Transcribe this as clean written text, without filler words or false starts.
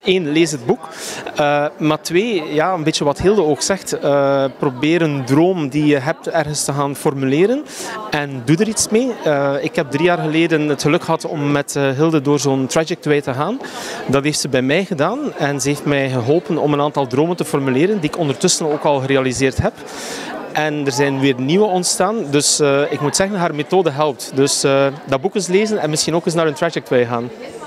Eén, lees het boek. Maar twee, ja, een beetje wat Hilde ook zegt. Probeer een droom die je hebt ergens te gaan formuleren. En doe er iets mee. Ik heb 3 jaar geleden het geluk gehad om met Hilde door zo'n trajectory te gaan. Dat heeft ze bij mij gedaan. En ze heeft mij geholpen om een aantal dromen te formuleren, die ik ondertussen ook al gerealiseerd heb. En er zijn weer nieuwe ontstaan. Dus ik moet zeggen, haar methode helpt. Dus dat boek eens lezen en misschien ook eens naar een trajectory gaan.